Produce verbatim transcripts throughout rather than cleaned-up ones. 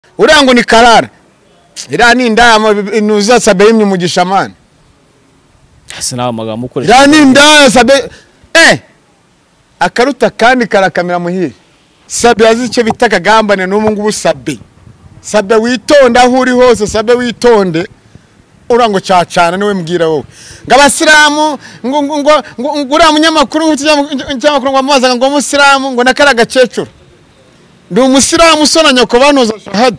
urango ni karara ira ni ndaya inuza sabe y'umugisha man sinawe amagambo ukoresha ira ni ndaya sabe eh akaruta kandi karakamera muhire sabe yazice bitaka gambane n'ubu ngubu sabe sabe witonda aho uri hose sabe witonde urango cyacana niwe mbwira wowe ngabasiramu ngo ngo ngo ura munyamakuru cy'amakuru ngo amaza ngo musiramu ngo nakara gacecuru ndi umusiramu sona nyoko banoza shahadu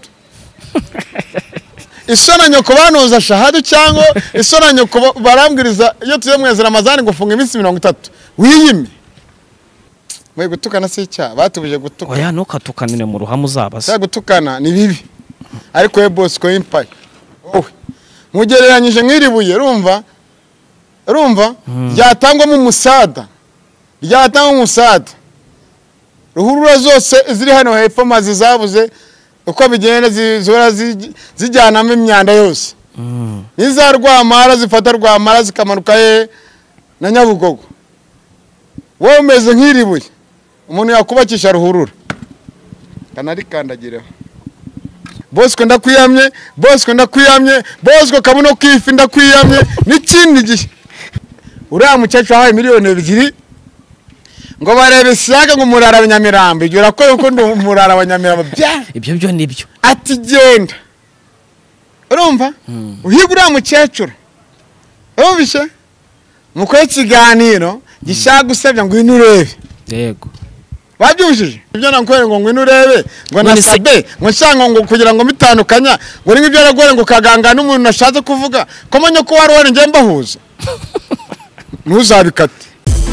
isona nyoko banoza shahadu cyangwa isona nyoko barambwiriza iyo tuye mwezi Ramazani ngo funga iminsi mirongo itatu wiyime mwe gutukana se cya batubuje gutukana oya ntukatukanire mu ruhamu zabaza gutukana ni bibi ariko we boss ko impaya wowe mugereranyije nk'iribuye rumva rumva ryatangwa mu musada ryatangwa mu musada ruhurura zose ziri hano hepfo mazi zabuze uko bigenda zizora zijyanamo imyanda yose niza rwamara zifata rwamara zikamanuka ye na Nyabugogo wowe umeze nk'iribuye umuntu yakubakisha ruhurura kanari kandagireho Bosco ndakwiyamye Bosco ndakwiyamye Bosco kabuno kwifi ndakwiyamye n'ikindi gihe uriya mucacu haye miliyoni ebyiri ngo barebe siyaga ngo murara abanyamirambo ibyo rakoye ko ndo murara abanyamirambo bya ibyo byo nibyo ati genda urumva uhiga uriya mucecuru urumvishe mukore kiganiro gishaka gusebya ngo inurebe yego wabyujije ibyo nakwere ngo ngwino urebe ngo nasabe ngo nshanga ngo kugira ngo mitandukanya ngo ringi byo ragore ngo kaganga n'umuntu nashatse kuvuga ko manyo ko wari wari nge mbahuza ntuzabikate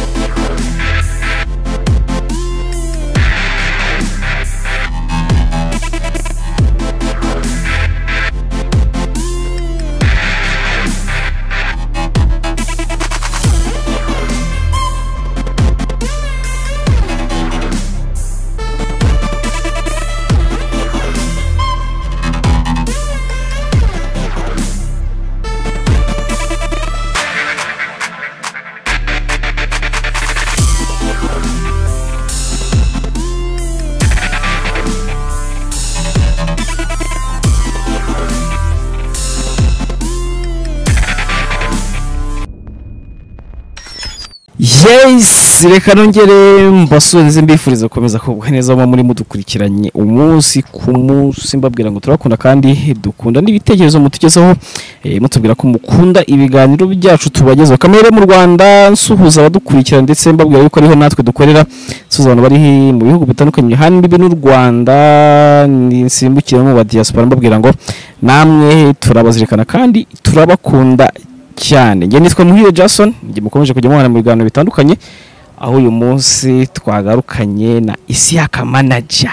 Yes, reka nongere mbasubize mbifuriza gukomeza kugwa neza mu muri mudukurikiranye umunsi ku munsi mbabwira ngo turakunda kandi dukunda n'ibitekerezo mutugezaho eh, mutubwira ko mukunda ibiganiro byacu tubagezaho kamere mu Rwanda nsuhuza abadukurikira ndetse mbabwira yuko ariho natwe dukorera suza abantu bari mu bihugu bitandukanye handi bibe n'u Rwanda nsimbukira mu ba diaspora mbabwira ngo namwe turabazirikana kandi turabakunda cyane nge nitwa Muhire Jason nge mukomeje kujya mwana mu biganiro bitandukanye aho uyu munsi twagarukanye na Isiaka manager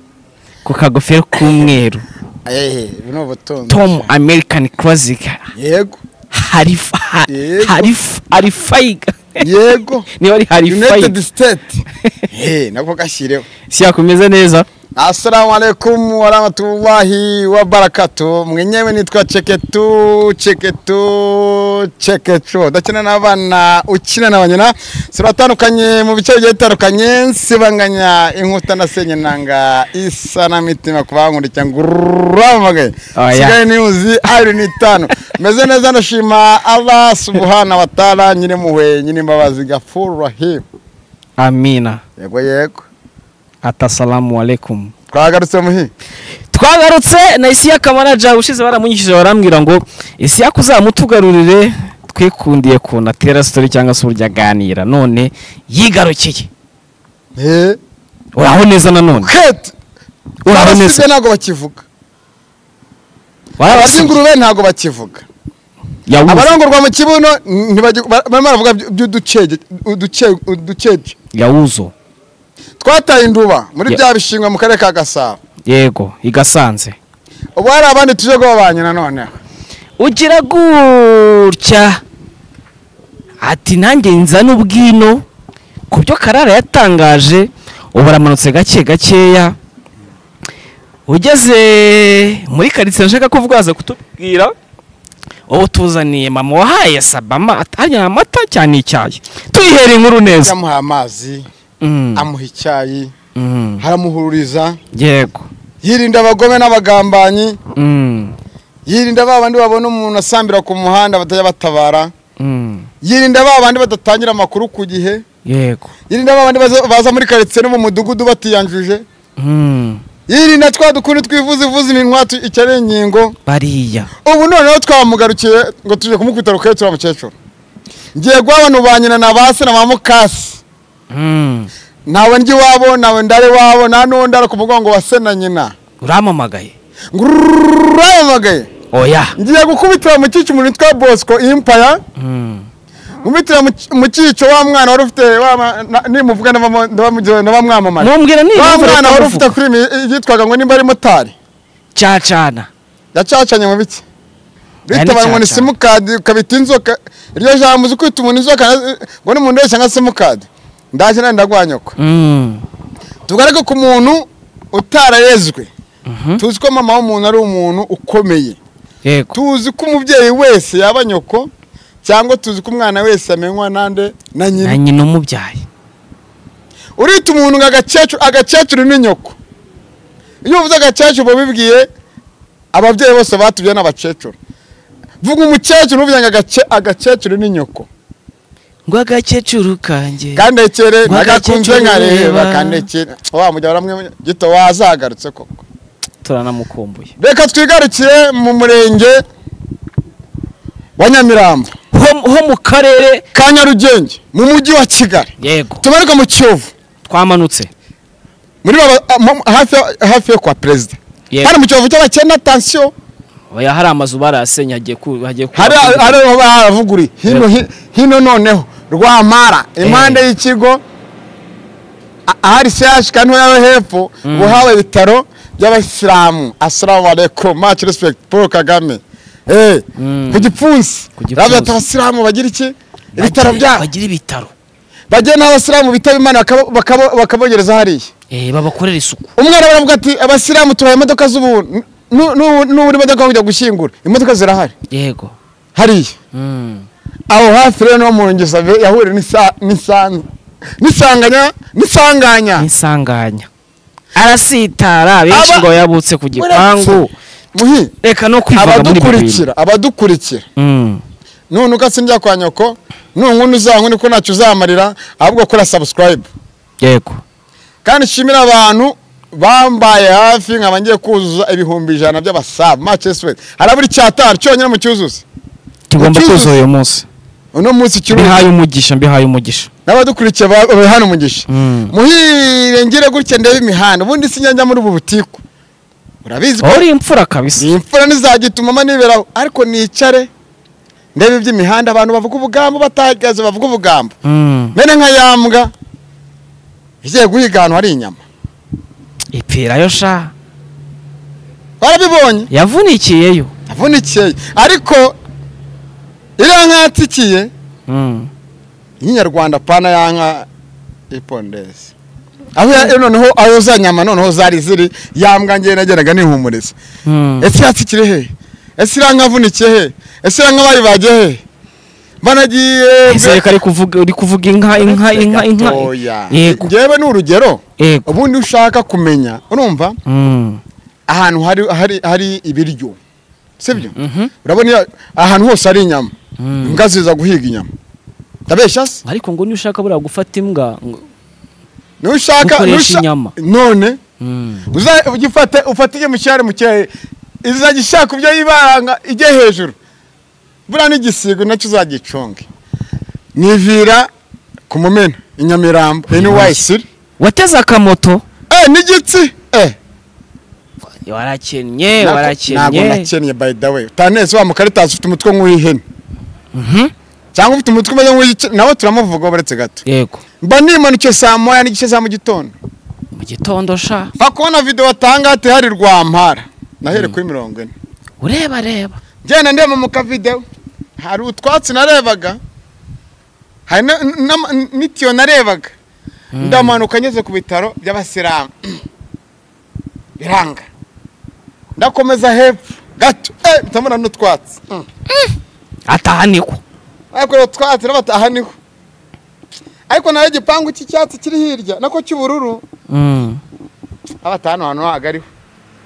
ku kagofero k'umweru eh bino butonzo Tom American Classic yego hari hari hari faiga yego ni wari hari faiga United States eh nako gashireho Isiaka umeze neza. Assalamu alaikum wa rahmatullahi wa barakatuh mwenyewe nitwa Cheketu Cheketu Cheketu dakina n'abana ukina n'abanyana siratandukanye mu bice bigiye bitandukanye nsibanganya inkuta nasenye nanga isa na mitima kubankunda cyanguramaga sigaye niuzi ari nitano meze neza ndashima Allah subhanahu wa ta'ala nyine muhwe nyine mbabazi gafur rahim amina yego yego ata salamu alaikum twagarutse muhi twagarutse na Isiaka manager ushize baramunyishije barambwira ngo Isiaka uzamutugarurire twikundiye ku na Tera Story cyangwa se urya ganira none yigarukiye eh uraho neza nanone ket uraho neza nago bakivuga barabasingurube nago bakivuga yabuze abarongorwa mu kibuno baravuga by'uduceje uduceje uduceje yawuzo twataye induba muri bya bishingwa mu karere ka Gasabo yego igasanze ubu hari abandi tuje gobanye nanone ugira gutya ati nanjye nzana ubwino kubyo Karara yatangaje ubaramanutse gake gakeya ugeze muri karitsiye nshaka kuvugaza kutubwira ubu tuzaniye mama wahaye Sabama atanya amata cyane icyayi tuyihera inkuru neza yamuha amazi amuha icyayi Mm. haramuhuriza Yego. yirinda abagome n'abagambanyi Mm. yirinda ba bandi babona umuntu asambira ku muhanda batajya batabara Mm. yirinda ba bandi badatangira amakuru ku gihe Yego. yirinda ba bandi baza- baza muri quartier no mu mudugudu batiyanjuje Mm. yirinda twa dukuru twivuza ivuza iminwa tu- icyari inkingo Bariya. ubu noneho twamugarukiye ngo tuje kumukubita rukaye turi umukecuru ngiye guhabona ubanyina na base na mamukasi Mm. nawe ndi wabo nawe ndare wabo nta n'undi ari ku mugongo wa se na nyina Uramamagaye. nguramagaye Oya. ngiye gukubitira mu cyico umuntu witwa Bosco Impaya Mm. ngumutira mu cyico wa mwana wari ufite nimuvuga ndabamwamamaye Mumbwira ni wa mwana wari ufite kuri yitwaga ngo nimba ari motari Cacana. yacacanye mu biki Yani bitabaye ngo ni caca. simukadi ukabita inzoka iryo jambo uzi kwita umuntu inzoka ngo n'umuntu wese nka simukadi ndaje nandi ndagwanyoko Mm. tugarage ku muntu utararezwe Mhm. tuzi ko mama w'umuntu ari umuntu ukomeye Yego. tuzi ko umubyeyi wese yaba nyoko cyangwa tuzi ko umwana wese amenywa nande na Na nyina nyina umubyaye. urita umuntu ngo agakecuru agakecuru ni nyoko iyo uvuze agakecuru uba bibwiye ababyeyi bose batubye n'abakecuru vuga umukecuru uvuze ngo agace- agakecuru ni nyoko Ngo agakecuru kanjye. kandekere Ngo nagakunze agakecuru nkareba reba. kandekere wa mujya baramwe gito wazagarutse koko Turanamukumbuye. reka twigarukiye mu murenge wa Nyamirambo Ho ho mu karere. ka Nyarugenge mu mujyi wa Kigali Yego. tumanuka mu Kiyovu Twamanutse. muri baba- mu- hafi hafi yo kwa perezida Yego. hano mu Kiyovu cy'abakene attention Oya hari amazu barasenya hagiye ku hagiye ku. hari hari aho baravuguri hino hi- hino noneho Rwampara impande y'ikigo a- ahari seashi kanto yawe hepfo buhawe ibitaro by'abasilamu assalamu alaikum much respect Paul Kagame eh Mm. ku gipfunsi Ku gipfunsi. rabya abasilamu bagira iki ibitaro byabo bagira ibitaro. bagiye n'abasilamu bitaba Imana bakabo- bakabo- bakabogereza hariya Eh babakorera isuku. umwana baravuga ati abasilamu tubaye imodoka z'ubuntu nu- nu- n'uburi imodoka kujya gushyingura imodoka zirahari Yego. hariya Mm. aho hafi rero no mu ngesave yahurira n'isa- n'isanga n'isanganya n'isanganya Insanganya. Arasitara benshi Aba- ngo yabutse ku gipangu. muhi Reka no kwivuga muri bibiri. abadukurikira abadukurikira Mm. none ugasinjya kwa nyoko nungundi uzankuni ko ntacyo uzamarira ahubwo kora subscribe Yego. kandi shimira abantu bambaye hafi nkaba ngiye kuzuza ibihumbi ijana by'abasabu Manchester haraburi cyatari cyonyine mu cyuzuzo Tugomba Ucyuzuza. kuzuza uyu munsi. uno munsi kiruhuko Bihaye umugisha mbihaye umugisha. n'abadukurikiye babe hano umugisha Mm. muhire ngire gutya ndebe imihanda ubundi sinjya muri ubu butiku urabizi ko Ori imfura kabisa. iyi mfura ntizagituma mama niberaho ariko nicare ndebe iby'imihanda abantu bavuga ubugambo batagaze bavuga ubugambo Mm. mene nka yambwa igiye guhiga ahantu hari inyama Ipira yo sha. warabibonye Yavunikiyeyo. avunikiye ariko iriya nka yatsikiye Mm. inyarwanda pana yanka ipondezi aho ya- noneho aho za nyama noneho zari ziri yambwa ngiye nageraga nihumuriza Mm. ese yatsikire he ese iriya nka avunikiye he ese iriya nka bayibagiye he banagiye Ese reka ari kuvuga uri kuvuga inka inka inka inka. Oya. Yego. Njyewe ni urugero Yego. ubundi ushaka kumenya urumva Mm. ahantu hari hari hari ibiryo sibyo Mhm. urabona iyo ahantu hose hari inyama Mm. imbwa ziza guhiga inyama ndabeshya se Ariko ngo niyo ushaka buriya gufata imbwa. ngo- nushaka Gukoresha nusha- inyama. none Mm. uza ugifate ufate mu cyari mu cyahe izajya ishaka ibyo yibanga ijye hejuru buriya n'igisigo nacyo uzagicunge nivira ku mumena inyamirambo NYC Wateze akamoto. eh n'igitsi eh Warakennye ntabwo warakennye. nakennye by the way utaneze wa mukaritasi ufite umutwe nk'uw'ihene Mhm. cyangwa ufite umutwe umeze nk'uw'iki nawe turamuvuga baretse gato Yego. mba nimanukiye saa moya n'igice za mu gitondo Mu gitondo sha. mfa kubona video watanga ati hari Rwampara nahere kuri mirongo ine Ureba reba. ngenda ndeba mu kavideo hari utwatsi narebaga hari na- na- n'itiyo narebaga ndamanuka ngeze ku bitaro by'abasilamu biranga ndakomeza hepfo gato eh bitamura n'utwatsi Mm. Atahaniko. ariko utwatsi n'abataha niho ariko nayo igipangu cy'icyatsi kiri hirya nako cy'ubururu Mm. abatanu hano hagariho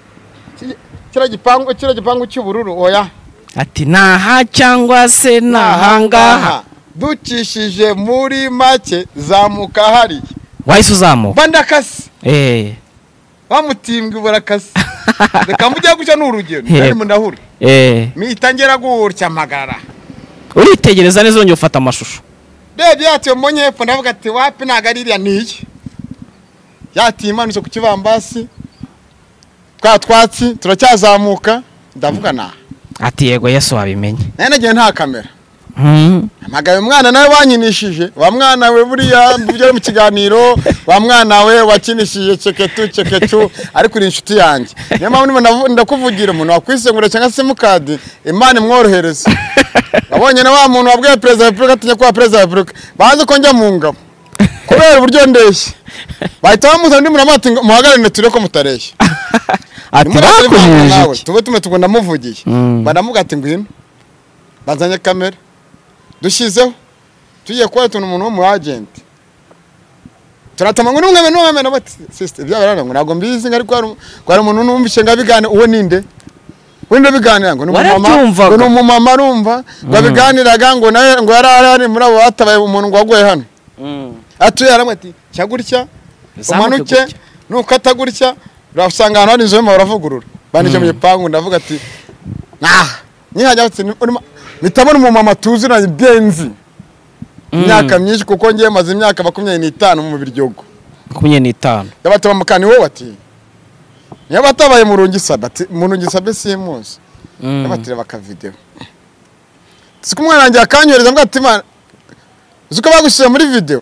kira gipangu kira gipangu cy'ubururu oya ati naha cyangwa se nahangaha ducishije muri make zamuka hari wahise uzamuka bandakasi eh bamutimbwe burakasi reka mujya guca n'urugero kandi mundahura eh mitangera gutya magara uritegereza neza onye ufata amashusho Debe yati umonye hepfo ndavuga ati wapi nagaririya niye yati imanutse ku kibambasi twa twatsi turacyazamuka ndavuga na ati yego Yesu wabimenye nane nagiye nta kamera mhm amagaye umwana nawe wanyinishije wa mwana we buriya byo mu kiganiro wa mwana we wakinishije ceketu ceketu ari kuri inshuti yanjye niyo mpamvu ndakuvugira umuntu wakwisengura cyangwa se mukadi Imana imworohereza abonye na wa muntu wabwiye president wa Republika atinya kwa president wa Republika baze ko njya mu ngabo kubera uburyo ndeshye bahita bamuza ndi muramati muhagarane turi ko mutareshye ati bakujeje tuba tume tugunda muvugiye banamuga ati ngwino bazanye kamera dushizeho tugiye kwa tuntu umuntu wo mu agent turatama ngo numwe numwe no bati sister byabarana ngo nago mbizi ngari kwa kwa umuntu numvishe ngabigane uwo ninde wende biganira ngo numama ngo numama arumva ngo biganiraga ngo naye ngo yarari muri abo batabaye umuntu ngo wagoye hano atuye aramwe ati cyagurya umanuke nukata gurya urasanga hano hari inzo y'amahoro avugurura banije mu gipangu ndavuga ati nah nyihajya ati mitabona umumama tuziranye benzi imyaka myinshi kuko ngiye maze imyaka makumyabiri n'itanu mu biryogo makumyabiri n'itanu yabataba mukani wowe ati niyo batabaye mu rungisabe ati mu rungisabe simuzi yabatire baka video siku umwana wanjye akanyoreza mbwa ati mana uzuko bagushyira muri video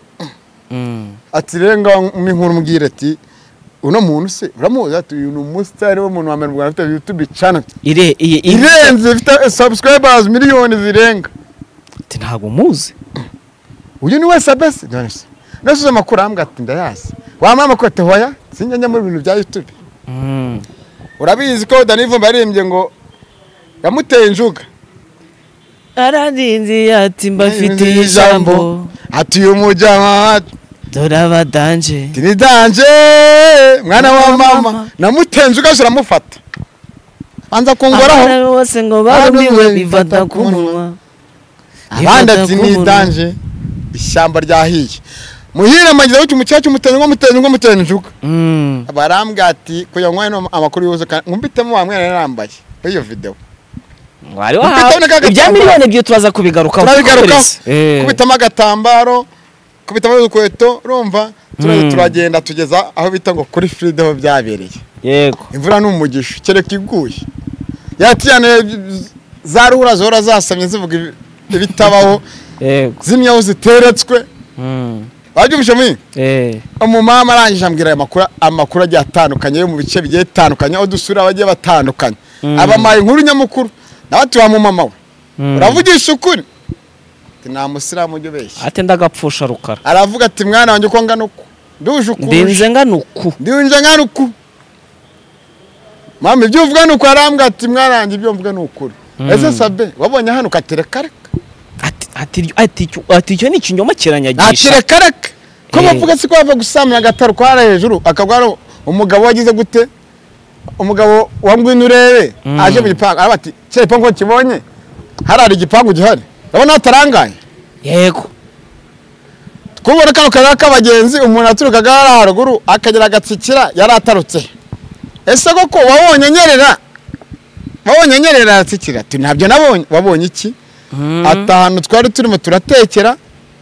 ati renga mu inkuru mbwira ati uno muntu se uramuzi ati uyu umustar wo muntu wa mbere mu Rwanda afite YouTube channel ire irenze ifite subscribers miliyoni zirenga ati ntago muzi uyu ni wese abese nonese nasuze makuru ambwa ati ndayazi wa mama ko tehoya sinjya muri ibintu bya YouTube mm urabizi ko Danivo barembye ngo yamuteye injuga aradinzi ati mbafite ijambo ati uyu mujama doraba danje tini danje mwana wa mama namutenze ugasura mufata anza kungoraho bose ngo barumiwe bivata kumunwa abandi ati ni danje ishyamba ryahiye muhire magize cyo umucyacu mutenze ngo mutenze ngo mutenze njuka mm barambwa ati ko yanywa no amakuru yose ngumbitemo wa mwana narambaye iyo video wari wa ibya miliyoni byo turaza kubigaruka kubitamo agatambaro kubitamo ukweto urumva turagenda tugeza aho bita ngo kuri Freedom byabereye yego imvura n'umugisha kereka iguye yatiyane za ruhura zora zasamye zivuga ibitabaho yego zimyaho ziteretswe mm babyumvishe mwi eh umumama arangije ambwira amakuru amakuru agiye atandukanye yo mu bice bigiye bitandukanye aho dusura abagiye batandukanye abamaye inkuru nyamukuru nabati wa mumama we uravugisha ukuri nta musiramu ujye beshya ate ndagapfusha rukara aravuga ati mwana wanjye ko ngana uko nduje uko ndinze ngana uko ndinze ngana uko mama ibyo uvuga nuko arambwa ati mwana wanjye ibyo mvuga nukuri ese sabe wabonye hano katereka ati ati ati ati cyo ni kinyoma kiranyagisha atereka reka ko bavuga siko bava gusamya gataro kwara hejuru akagwara umugabo wagize gute umugabo wangwino urebe aje mu gipangu abati cye pango kibonye harari igipangu gihari urabona atarangaye yego kubona kano kaza kabagenzi umuntu aturukaga haruguru akagera gatsikira yari atarutse ese koko wabonye nyerera wabonye nyerera atsikira ati ntabyo nabonye wabonye iki atahanu twari turimo turatekera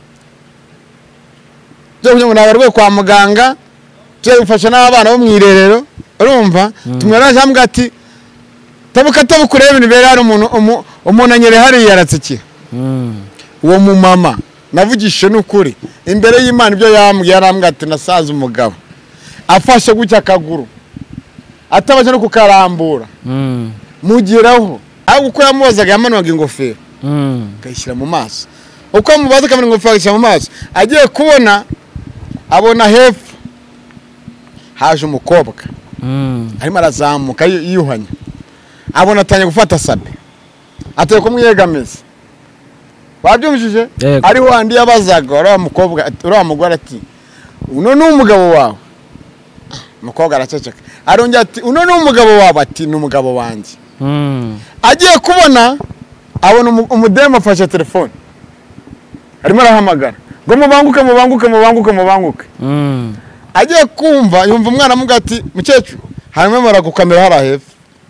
byo kugira ngo nabarwe kwa muganga tuje gufasha n'abana bo mwirerero urumva tumwaraje ambwa ati tabuka tabukureba ibintu bere hari umuntu umuntu anyere hari yaratsikira uwo mu mama navugishe n'ukuri imbere y'Imana ibyo yambwiye arambwa ati nasaza umugabo afashe gucya akaguru atabaje no kukarambura mugiraho aho uko yamubazaga yamanuwaga ingofero kayishyira mu maso uko mubaza kamera ingofero kayishyira mu maso agiye kubona abona hepfo haje umukobwa arimo arazamuka yiyuhanya abona atanye gufata sabe ateye kumwiyegamiza babyumjije ariho andi yabazaga ura mukobwa ura mugore ati uno ni umugabo wawe umukobwa araceceka arongera ati uno ni umugabo wawe ati ni umugabo wanjye Mm. agiye kubona abona umudemu afashe telefone arimo arahamagara ngo mubanguke mubanguke mubanguke mubanguke Mm. agiye kumva yumva umwana amuga ati mukecuru harimo baragukamera hara hepfo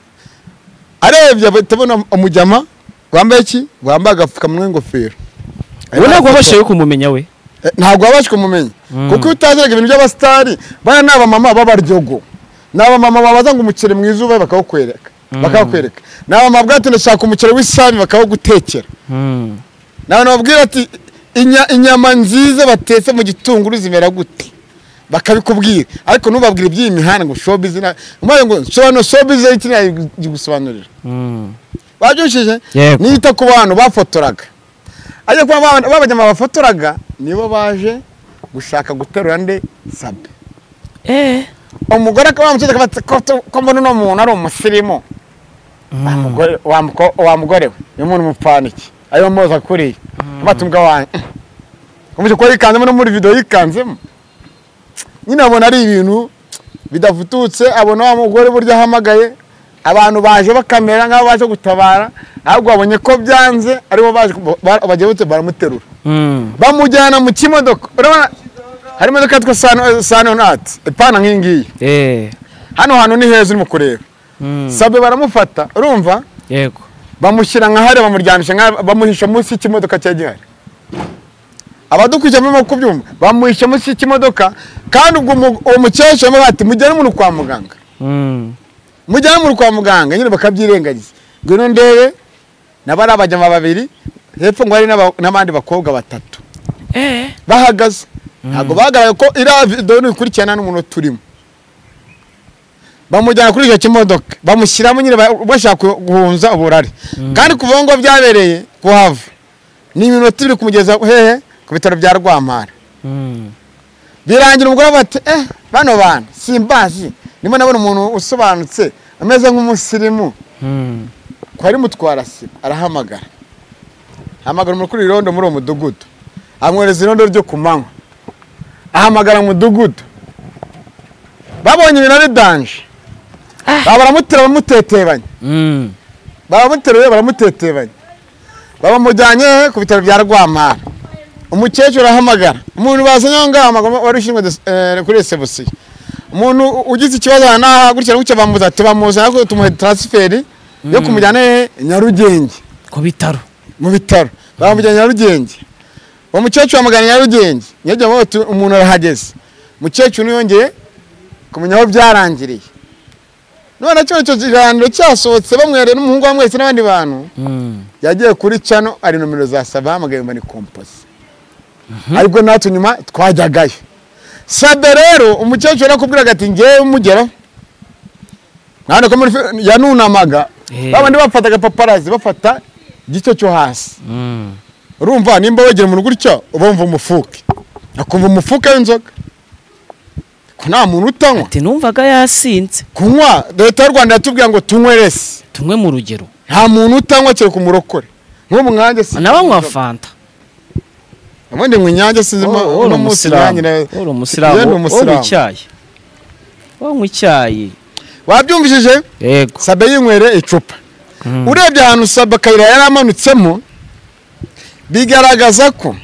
arebye atabona umujyama wambaye iki wambaye agapfukamunwa n'ingofero Ubu ntabwo wabashije kumumenya we ntabwo wabashije kumumenya kuko utazeraga ibintu by'abastari bana n'aba mama b'abaryogo n'aba mama babaza ngo umuceri mu izuba bakawukwereka bakawukwereka n'aba mama bwate ndashaka umuceri w'isami bakawugutekera n'abantu babwira ati inyama nziza batetse mu gitunguru zimera gute bakabikubwira ariko nubabwira iby'iyi mihanda ngo showbiz na umwe ngo sobanura showbiz ikintu gigusobanurira babyushije nita ku bantu bafotoraga aje kwa babajyama bafotoraga nibo baje gushaka guterura nde Sabe eh umugore akabamutse ko mbona no muntu ari umusirimu umugore wa mugore we umuntu mupfaniki ayo moza kuri batumbwa wanyu umuje ko yikanzemo no muri video yikanzemo nyina abona ari ibintu bidafututse abona wa mugore burya hamagaye abantu baje bakamera nk'abo baje gutabara ahubwo babonye ko byanze aribo baje bagiye bute baramuterura bamujyana mu kimodoka urabona hari imodoka yitwa Sano Sano Nat ipana nk'ingiyi eh hano hano ni heza urimo kureba Sabe baramufata urumva yego bamushyira nka hare bamuryanisha bamuhisha munsi y'ikimodoka cya gihari abadukuje mu kubyumva bamuhisha munsi y'ikimodoka kandi ubwo uwo mukecuru bati mujyane umuntu kwa muganga mujyane umuntu kwa muganga nyine bakabyirengagiza ngwino ndebe nabari abajyama babiri hepfo ngo hari n'abandi bakobwa batatu eh bahagaze ntabwo bagaragaye ko ira video ikurikirana n'umuntu turimo bamujyana kuri icyo kimodoka bamushyiramo nyine bashaka guhunza uburari kandi kuva ngo byabereye kuhava ni iminota iri kumugeza hehe ku bitaro bya Rwampara birangira umugore bati eh bano bana simbazi nimo nabona umuntu usobanutse ameze nk'umusirimu ko ari mutwara se arahamagara hamagara muri kuri rondo muri uwo mudugudu amwereza irondo ryo kumanywa ahamagara mu mudugudu babonye ibintu ari danje baramutera bamutetebanye baramuteruye baramutetebanye babamujyanye ku bitaro bya Rwampara umukecuru ahamagara umuntu bazanye ngahamagara warushinzwe kuri reception umuntu ugize ikibazo naha gutya gutya bamuza ati bamuza ko tumuhe transfer yo kumujyana Nyarugenge ku bitaro mu bitaro bamujyana Nyarugenge umukecuru amagana Nyarugenge nyajya mo umuntu arahageze umukecuru yongeye kumenya aho byarangiriye none cyo cyo kiganiro cyasohotse bamwere n'umuhungu wa mwese n'abandi bantu yagiye kuri channel ari nomero za Sabe hamagaye mba ni compose ariko natwe nyuma twajyagayo Sabe rero umukecuru arakubwira ati ngiye umugera nane ko yanunamaga babandi bafataga paparazi bafata gice cyo hasi urumva nimba wegera mu gutyo ubumva umufuke akumva umufuke w'inzoga nta muntu utanywa ati numvaga yasinze kunywa leta y'u Rwanda yatubwiye ngo tunywerese tumwe mu rugero nta muntu utanywa cyo kumurokore nk'ubu mwanjye si nabanywa fanta amundi ngo inyange sinzima uno musiramu uri umusiramu wo icyayi wo icyayi wabyumvishije yego Sabe yinywere icupa urebye ahantu Sabe kayira yaramanutsemo bigaragaza ko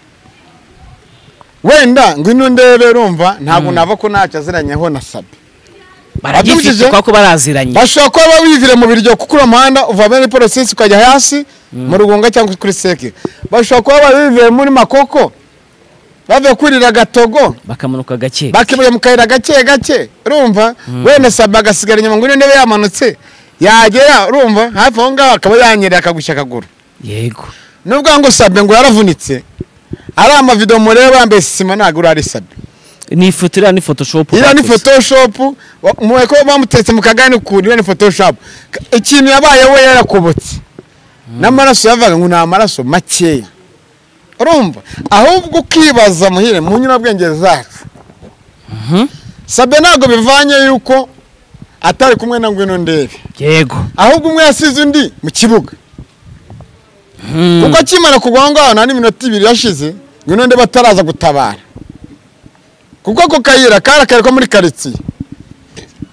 wenda ngwino ndebe urumva ntabwo nava ko ntacyo aziranyeho na Sabe baragifite kwa ko baraziranye bashaka ko babivire mu biryo kuko umuhanda uva muri process ukajya hasi mu rugonga cyangwa kuri seke bashaka ko babivire muri makoko bave kurira gatogo bakamanuka gake bakibuye mukayira gake gake urumva wenda Sabe agasigara inyuma ngwino ndebe yamanutse yagera urumva hafi aho ngaho akaba yanyereye akagusha akaguru yego nubwo ngo Sabe ngo yaravunitse ari ama video mureba yambaye sima ntago ari Sabe ni ifoto ira ni photoshop ira ni photoshop muwe ko bamutetse mu kagani kuri ni photoshop ikintu yabaye we yarakobotse n'amaraso yavaga ngo na amaraso makeya urumva ahubwo kibaza muhire mu nyura bwenge zacu Sabe ntago bivanye yuko atari kumwe na ngwino ndebe yego ahubwo umwe yasize undi mu kibuga kuko kimara kugwanga nta n'iminota ibiri yashize ngwino ndebe bataraza gutabara kuko ko kayira karakare ko muri quartier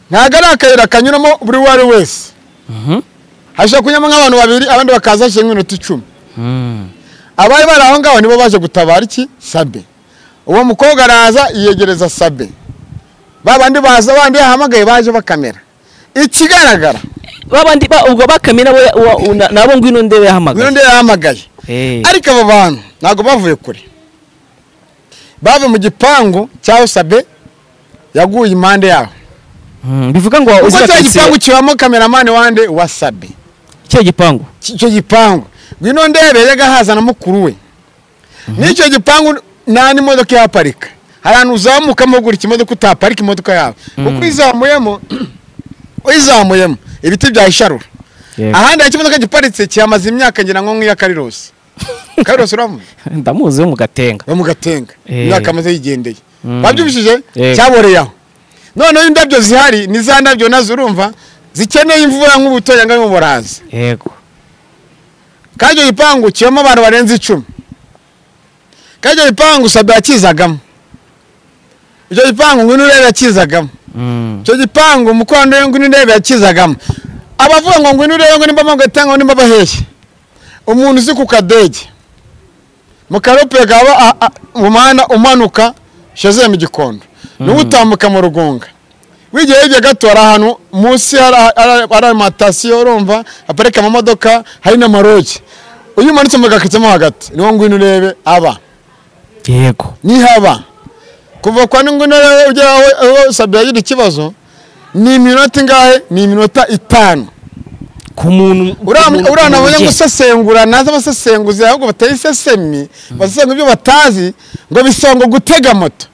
ntago ari akayira kanyuramo buri wari wese Mhm. hashobora kunyamo nk'abantu babiri abandi bakaza hashize nk'iminota icumi Mm. abari bari aho ngaho nibo baje gutabara iki Sabe uwo mukobwa araza yiyegereza Sabe babandi baza abandi yahamagaye baje bakamera ikigaragara babandi ba ubwo bakamera we nabo ngwino ndebe yahamagaye ngwino ndebe yahamagaye eh ariko abo bantu ntago bavuye kure bave mu gipangu cyaho Sabe yaguye impande yaho Mm, bivuga ngo uko cyo gipangu kibamo cameraman wande wa Sabe cyo gipangu cyo gipangu ngwino ndebe yaga hazana mukuru we n'icyo gipangu nani modoka yaparika haranu uzamukamo gura ikimodoka utaparika imodoka yawe uko izamuyemo uyizamuyemo ibiti bya isharura ahandi ikimodoka giparitse cyamaze imyaka ngira ngo nk'iya Karirosi Karirosi uramu ndamuzi wo mu Gatenga wo mu Gatenga imyaka maze yigendeye Mm. babyubishije cyaboreye aho none indabyo zihari ni za ndabyo nazo urumva zikeneye imvura nk'ubutoya ngari mu buraza yego kaje gipangu cyoma abantu barenze icumi kaje gipangu Sabe yakizagamo icyo gipangu ngwino urebe yakizagamo Mm. icyo gipangu mukwando ngwino urebe yakizagamo abavuga ngo ngwino urebe ngo nimba magatanga ngo nimba baheshye umuntu uzi ku kadege mu karope gaba mu mana umanuka shaze mu gikondo n'ubu utambuka mu rugunga wigiye ibyo gato ari ahantu munsi ari matasiyo urumva aparika mu modoka hari n'amaroge uyu manitse mu gakitsemo hagati niwo ngwino urebe aba yego ni haba kuva kwa ngwino urebe ujya aho Sabe yagira ikibazo ni iminota ingahe ni iminota itanu ku muntu urana abanye gusesengura naza basesenguzi ahubwo batayisesemi basesenga ibyo batazi ngo bisongo gutega moto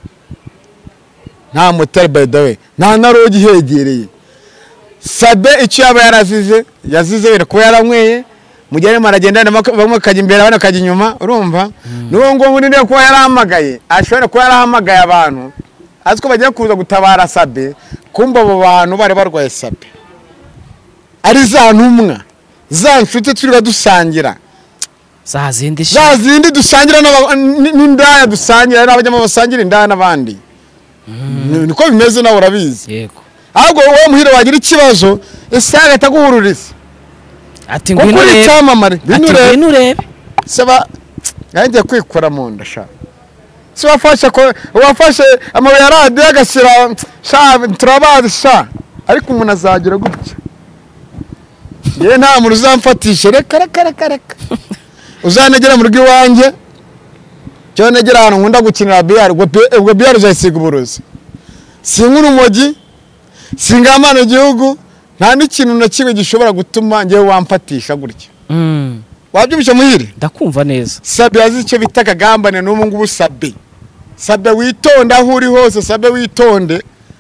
nta motel by the way nta narogi hegereye Sabe icyo yaba yarazize yazize bere ko yaranyweye mujyane maragenda bamwe kajya imbere abana kajya inyuma urumva nuwo ngo muri ne ko yarahamagaye ashobora ko yarahamagaye abantu aziko bagiye kuza gutabara Sabe kumba abo bantu bari barwaye Sabe ari za ntumwa za nshuti turi badusangira za zindi za zindi dusangira n'indaya dusangira n'abajyamo basangira indaya n'abandi niko bimeze nawe urabizi yego ahubwo wowe muhira wagira ikibazo isaga taguhururiza ati ngwino urebe icyamamare ngwino urebe saba yanjye kwikora mu nda sha si wafashe ko wafashe amabuye ya radiyo agashyira sha turabazi sha ariko umuntu azagira gutya ye nta muntu uzamfatisha reka reka reka reka uzanegera mu rugo iwanjye cyo negera ahantu nkunda gukinira biyari ubwo biyari uzayisiga uburozi sinkuru umugi singamana igihugu nta n'ikintu na kimwe gishobora gutuma ngewe wamfatisha gutya mm wabyumvisha muhire ndakumva neza Sabe yazi icyo bita kagambane n'ubu ngubu Sabe Sabe witonda aho uri hose Sabe witonde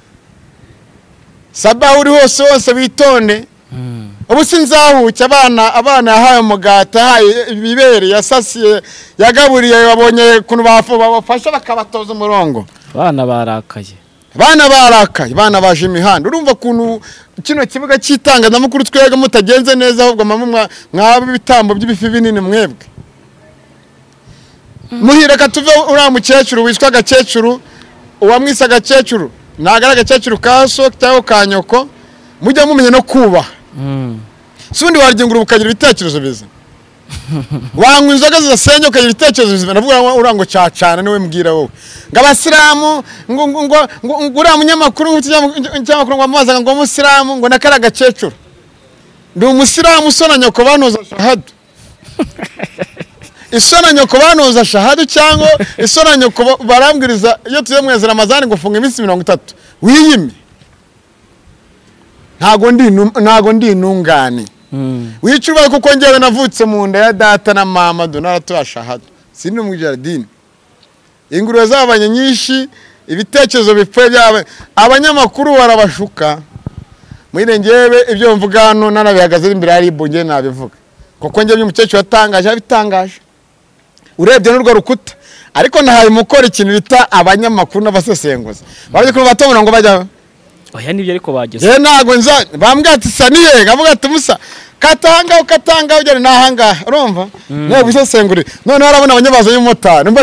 Sabe aho uri hose hose witonde mm ubu sinzahuke abana abana yahaye umugati yahaye ibibere yasasiye yagaburiye wabonye kuntu bafasha bakabatoza umurongo bana barakaye bana barakaye bana baje imihanda urumva kuntu kino kibuga cy'itangazamakuru twega mutagenze neza ahubwo mama mwaba ibitambo by'ibifi binini mwebwe muhira katuve uriya mukecuru witwa Gakecuru uwamwisa Gakecuru ntago ari Agakecuru ka so cyangwa ka nyoko mujya mumenye no kubaha mm sundi warigengura ukagira ibitekerezo biza wanywa inzoga zisenye ukagira ibitekerezo biza navuga urango cyacana niwe mbwira wowe ngabasiramu ngo ngo ngo uriya munyamakuru cyangwa ngo amaza ngo umusiramu ngo nakara Gakecuru ndi umusiramu sona nyoko banoza shahadu isona nyoko banoza shahadu cyangwa isona nyoko barambwiriza iyo tuye mwezi Ramazani ngo funga iminsi mirongo itatu wiyime ntago ndi ntago ndi ntungane wicurwa kuko ngewe navutse mu nda ya data na mama donara shahadu sindi mu jardine ingurube zabanye nyinshi ibitekerezo bipfuye byawe abanyamakuru barabashuka mwire ngewe ibyo mvuga hano narabihagaze imbere ari bonge nabivuga kuko ngewe umukecuru yatangaje abitangaje urebye n'urwo rukuta ariko nahaye mukora ikintu bita abanyamakuru n'abasesenguzi baje ko batomora ngo bajya oya nibyo ariko bageze ye nago nza bambwa ati saniye ngavuga ati musa katanga ukatanga ugere nahanga urumva ne bisesenguri none harabona abanyabazo y'umota nimbariko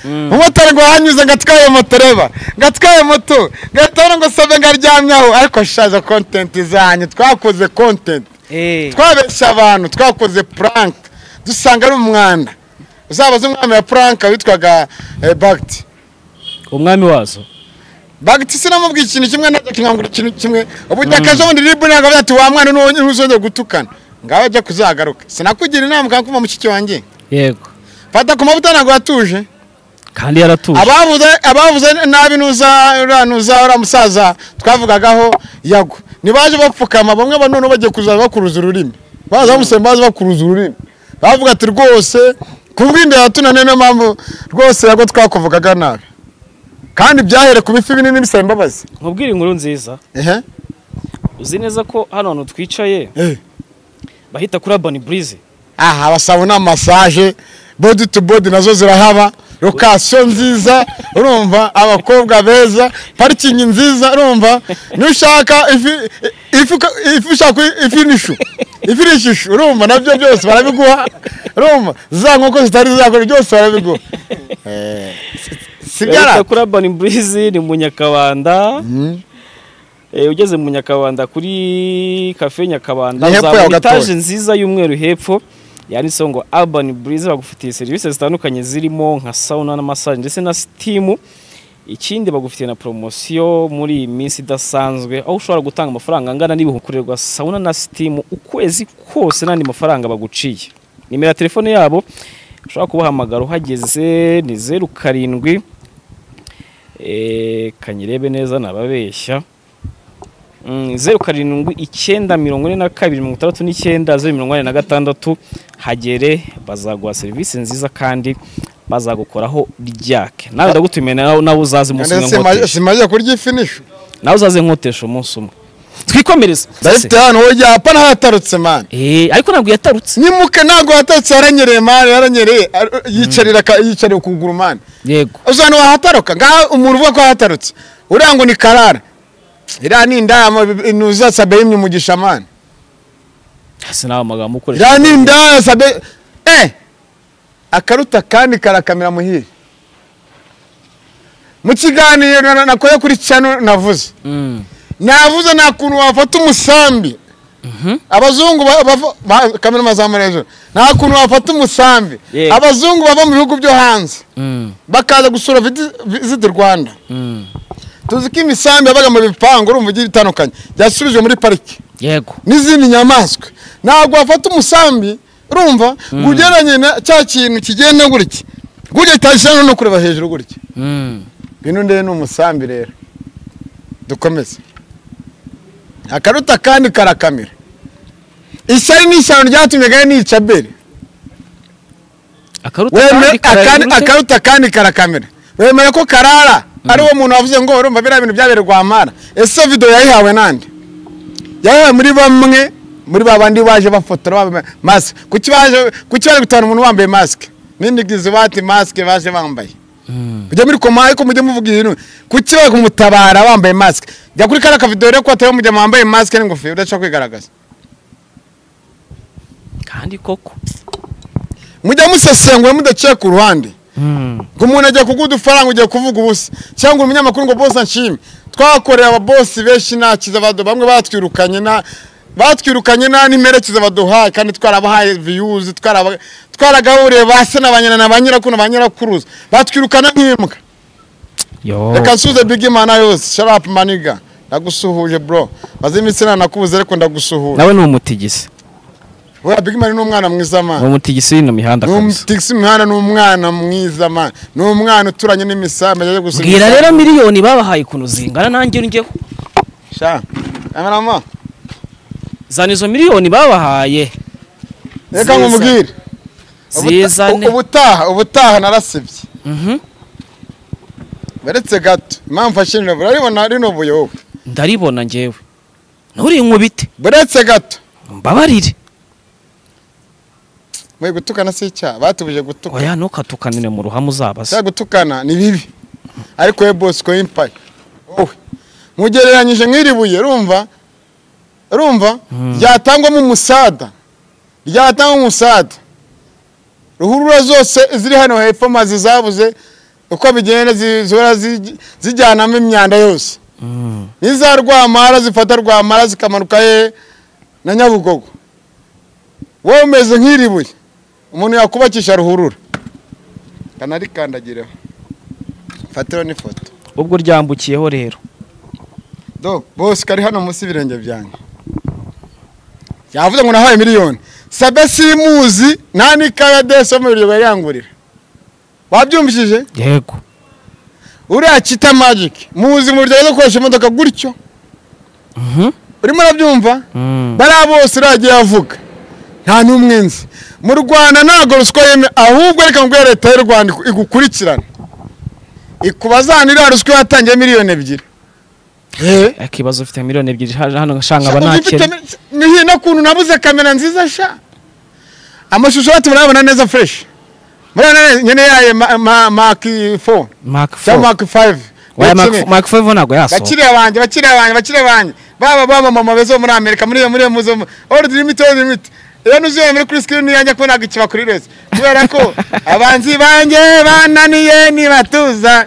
umumotari ngo hanyuze ngatwaye moto reba ngatwaye moto gatora ngo sabe ngaryamyaho ariko shaza content zanyu twakoze content twabesha abantu twakoze prank dusanga ari umwanda uzabaze umwami wa prank witwaga Bagti umwami wazo Bagti sinamubwiye ikintu kimwe najya kinkangura ikintu kimwe ubutakaje ubundi ribu nanga ati wa mwana n'uzongera gutukana ngaho ajya kuzagaruka sinakugira inama kankuma mushiki wanjye yego fata ku mabuta nago atuje kandi yaratuje abavuze abavuze nabi nuza nuza ura musaza twavugagaho yago nibaje bapfukama bamwe banone bagiye kuza bakuruza ururimi baza musembaza bakuruza ururimi bavuga ati rwose kubwinde yatunane no mpamvu rwose yago twakuvugaga nabi kandi byahere ku bifi binini bisembabazi nkubwira inkuru nziza ehe uzi neza ko hano hano twicaye eh bahita kuri Urban Breeze aha basabona massage body to body nazo zirahaba location nziza urumva abakobwa beza parking nziza urumva nushaka ifi ifi ifi shaka ifinishu ifinishu urumva nabyo byose barabiguha urumva za nkoko zitari zakora byose barabiguha eh sigara kuri Urban Breeze ni mu Nyakabanda eh ugeze mu Nyakabanda kuri cafe Nyakabanda za etage nziza y'umweru hepfo yanditseho ngo Urban Breeze bagufitiye serivisi zitandukanye zirimo nka sauna na massage ndetse na steam ikindi bagufitiye na promotion muri iyi minsi idasanzwe aho ushobora gutanga amafaranga angana n'ibihukorerwa sauna na steam ukwezi kose nandi mafaranga baguciye nimero ya telefone yabo ushobora kubahamagara uhageze ni zeru karindwi eh kanyirebe neza nababeshya zeru karindwi icyenda mirongo ine na kabiri mirongo itandatu n'icyenda zeru mirongo ine na gatandatu hagere bazaguha serivisi nziza kandi bazagukoraho ryake nawe ndagutumiye nawe uzaze umunsi umwe nkotesha simaje kurya ifinishu nawe uzaze nkotesha umunsi umwe twikomereza dafite hano hoja hapa hatarutse man eh ariko ntabwo yatarutse nyimuke ntabwo hatarutse aranyereye man aranyereye yicarira yicarira kuguru man yego uzana wahataruka nga umuntu uvuga ko hatarutse urango ni karara ira ni ndama inuza sabe y'umugisha man sinawe amagambo ukoresha ira ni ndama sabe eh akaruta kandi karakamera muhire mu kiganiro nakoye kuri channel navuze mm navuze nakuntu wafata umusambi mhm abazungu kamera mazamurejo nakuntu wafata umusambi abazungu bava mu bihugu byo hanze mm bakaza gusura visit Rwanda mm tuziki imisambi abaga mu bipango urumva ugira bitandukanye byasubije muri pariki yego n'izindi nyamaswa ntabwo wafata umusambi urumva gugeranye na cya kintu kigenda guriki guje tashano no kureba hejuru guriki mm bino ndeye n'umusambi rero dukomeze akaruta kandi karakamera isari n'ishyano ryatumye gaye nica bere akaruta kandi akaruta kandi karakamera wemera ko karara ari wo muntu wavuze ngo urumva bira bintu byabererwa amara ese video yayihawe nande yahawe muri bamwe muri babandi baje bafotora mask kuki baje kuki bari gutana umuntu wambaye mask nindigize bati mask baje bambaye kujya muri komaye ko mujye muvuga ibintu kuki bari kumutabara bambaye mask jya kuri kara ka video rero ko ataye mujya mwambaye mask n'ingofero udacha kwigaragaza kandi koko mujya musesengura mudaciye ku ruhande ngo umuntu ajya kuguda ufaranga ugiye kuvuga ubusa cyangwa umunyamakuru ngo boss nshime twakorera aba boss benshi nakiza bado bamwe batwirukanye na batwirukanye na nimerekiza baduhaye kandi twarabahaye views twaraba twaragahuriye base nabanyana nabanyira kuno banyira kuruza batwirukana nk'imbwa yo reka nsuze big man yose shut up maniga ndagusuhuje bro bazimitsina nakubuze ariko ndagusuhuje nawe n'umutigisi Wera big man n'umwana mwiza man umutigisi no mihanda kabisa umutigisi mihanda n'umwana mwiza man n'umwana uturanye n'imisambe yaje gusubiza bwira rero miliyoni babahaye kuno zingana nanjye ngeho sha amarama zanizo miliyoni babahaye reka ngumubwire zizane ubutaha ubutaha narasebye mhm baretse gato impamvu ashimira urabona rino buyo ndaribona ngewe nuri inkubite baretse gato mbabarire mwe gutukana si cya batubuje gutukana oya ntukatukanire mu ruhamu zabaza gutukana ni bibi ariko we boss ko impaye oh mugereranyije nk'iribuye urumva urumva ryatangwa mu musada ryatangwa mu musada ruhurura zose ziri hano hepfo mazi zabuze uko bigenda zihora zijyanamo imyanda yose n'iza Rwamara zifata Rwamara zikamanuka he na Nyabugogo wowe umeze nk'iribuye umuntu yakubakisha ruhurura kanari kandagireho fatiro ni foto ubwo ryambukiyeho rero do boss kari hano munsi birenge byanjye yavuze ngo nahaye miliyoni sabe simuzi nani kaya deso mu biryo yangurira wabyumvishije yego uriya Chita Magic muzi mu buryo bwo koresha imodoka gutyo mhm urimo urabyumva bara bose uragiye avuga nta numwe nzi mu Rwanda ntago ruswa yeme ahubwo reka ngo leta y'u Rwanda igukurikirana ikubazanira ruswa yatangiye miliyoni ebyiri eh akibazo ufite miliyoni ebyiri hano ngashanga abanakere nihi no kuntu nabuze kamera nziza sha amashusho ati murabona neza fresh murabona nyene yaye Mark four Mark four Mark five Waya Mark five nago yaso bakire abanje bakire abanje bakire abanje baba baba mama bezo muri America muri muri muzo all the limit all the limit iyo nuzuye muri kuri screen yanjye ko naga kiba kuri rese kubera ko abanzi banje bananiye ni batuza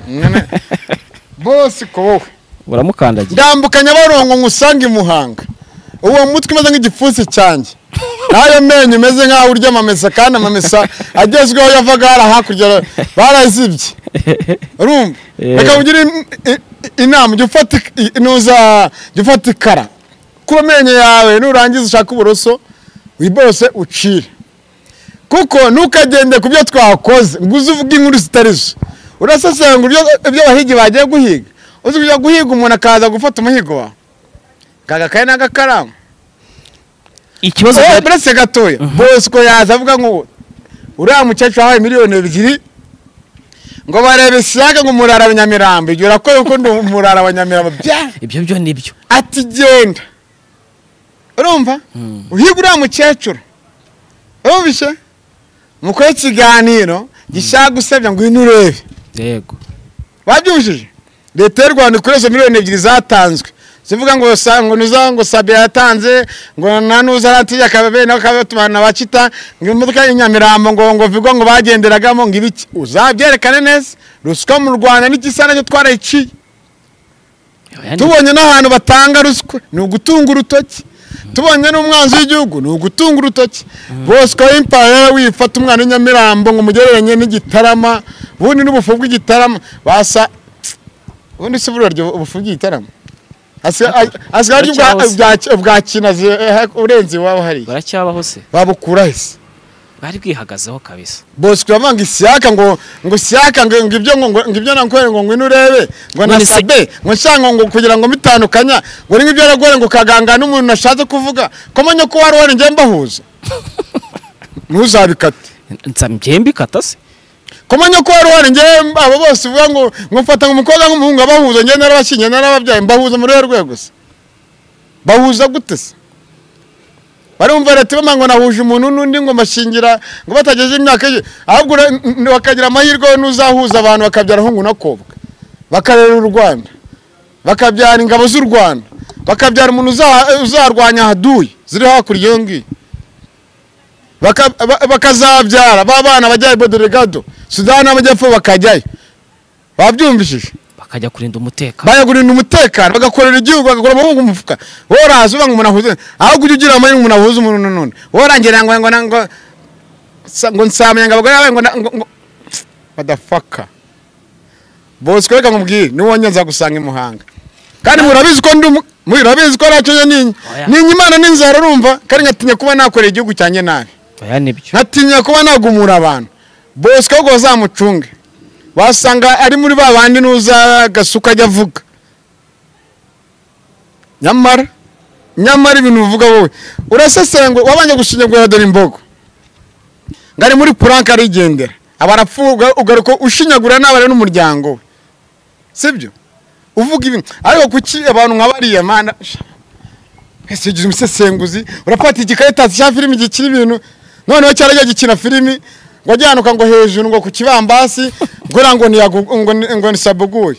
boss ko wowe uramukandagiye ndambukanya barongo ngusanga imuhanga uwo mutwe maze nk'igipfusi cyanjye nayo menye meze nkaho urya amamesa kandi amamesa agezweho yavaga ara hakurya barazibye urumva reka ugira inama ufata inuza ufata ikara ku menye yawe nurangiza ushaka uburoso wibose ucire kuko nukagende kubyo twakoze nguze uvuga inkuru zitarizo urasasanga ibyo bahigi bagiye guhiga uzi kujya guhiga umuntu akaza gufata umuhigo wa kaga kaye n'agakaramu ikibazo cya brese gatoya bose ko yaza avuga ngo uriya mukecuru ahaye miliyoni ebyiri ngo barebe siyaga ngo murara abanyamirambo igihe urakoye ko ndi umurara abanyamirambo bya ibyo byo nibyo ati genda urumva uhiga uriya mukecuru urumvishe mukore ikiganiro gishaka gusebya ngo ino urebe yego wabyumvishije leta y'u Rwanda ikoresha miliyoni ebyiri zatanzwe zivuga ngo sango nuza ngo Sabe yatanze ngo nanuza aratiya kabe na kabatubana bacita ngo imodoka y'Inyamirambo ngo ngo vigwa ngo bagenderagamo ngo ibiki uzabyerekane neza ruswa mu Rwanda n'ikisana cyo twarayici tubonye n'ahantu batanga ruswa ni ugutunga urutoki tubonye n'umwanzi w'igihugu ni ugutunga urutoki bose ko Empire wifata umwana w'Inyamirambo ngo mugereranye n'igitarama bundi n'ubufu bw'igitarama basa ubundi se buraryo ubufu bw'igitarama asigaje bwa kinazi urenze waho hari baracyabaho se babukura hese bari bwihagazeho kabisa bose kwamanga isiyaka ngo ngo siyaka ngo ibyo ngo ngibyo nankore ngo ngwino urebe ngo na Sabe ngo nshanga ngo kugira ngo mitandukanya ngo ngibyo yaragore ngo kaganga n'umuntu nashatse kuvuga komenye ko wari wari nge mbahuza ntuzabikate nsambyembi katase komenye ko wari wari nge abo bose uvuga ngo ngo mfata umukobwa nk'umuhungu abahuza nge narabashinye narababyaye mbahuza muri rwego se bahuza gute se barumva leta bamango nahuje umuntu n'undi ngo mashingira ngo batageje imyaka ye ahubwo bakagira amahirwe n'uzahuza abantu bakabyara hungu nakobwa bakarera u Rwanda bakabyara ingabo z'u Rwanda bakabyara umuntu uzarwanya haduye ziri hakurya yongi bakazabyara babana bajyaye Bodelegado Sudani amajyepfo bakajyayo babyumvishije bakajya kurinda umutekano bayagurinda umutekano bagakorera igihugu bagakora mu mufuka woraza ubanga umuntu ahuze aho kugira amahirwe umuntu ahuze umuntu none worangira ngo ngo ngo ngo nsamenya ngo bagore ngo badafaka bose kwega ngubwire ni wonye nza gusanga imuhanga kandi murabizi ko ndi murabizi ko racyo ni ni Imana n'inzara urumva kandi ngatinya kuba nakorera igihugu cyanye nabi oya nibyo ngatinya kuba nagumura abantu bose ko gozamucunge wasanga ari muri babandi nuza gasuka ajya avuga nyamara nyamara ibintu uvuga wowe urasesengwe wabanje gushinyagura dore imbogo ngari muri puranka arigendera abarapfuga ugaruko ushinyagura n'abare n'umuryango we sibyo uvuga ibintu ariko kuki abantu nkabariye mana ese gize umusesenguzi urafata igikarita cya filimi gikira ibintu noneho cyarajya gikina filimi ngo ajyanuka ngo hejuru ngo ku kibambasi ngora ngo ni ngo ngo ni sabuguye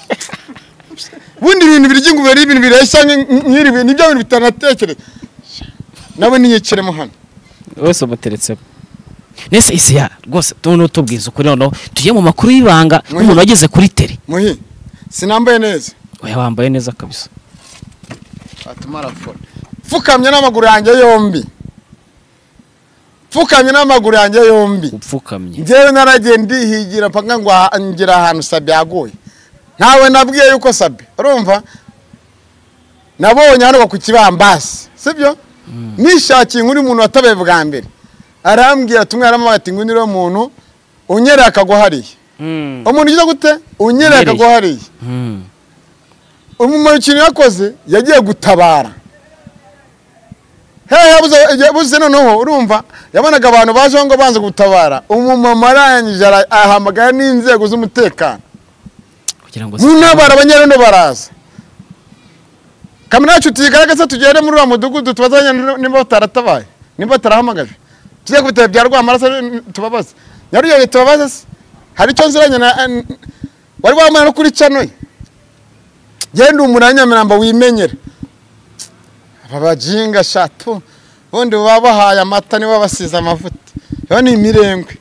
bundi ibintu birya ngo bari ibintu bireshya nk'iri bintu ibyo bintu bitanatekereza nawe ninyekiremo hano wese umuteretse nese isi ya rwose tuno tubwiza ukuri noneho tugiye mu makuru y'ibanga umuntu wageze kuri tele muhi sinambaye neza oya wambaye neza kabisa atumara fo fukamye n'amaguru yanjye yombi fukamye n'amaguru yanjye yombi upfukamye njyewe naragiye ndihigira paka ngo ngira ahantu Sabe yaguye ntawe nabwiye yuko Sabe urumva nabonye hano ku kibambasi sibyo nishakiye nkuri umuntu watabaye bwa mbere arambwira tumwara amabati ngo niro muntu unyerera akaguhariye umuntu ugize gute unyerera akaguhariye umumaro kintu yakoze yagiye gutabara he yabuze yabuze noneho urumva yabonaga abantu baje ngo banze gutabara umumama arangije ahamagara n'inzego z'umutekano kugira ngo munabara abanyerondo baraza kamera yacu tuyigaragaza tugere muri wa mudugudu tubazanye nimba taratabaye nimba tarahamagaje tugiye kubitera bya rwamaraso tubabaza nyariyo tubabaza hari cyo nziranye na wari wamana no kuri canoye genda umuranya miramba wimenyera abajinga shato bonde babahaye amata ni babasiza amavuta yo ni mirengwe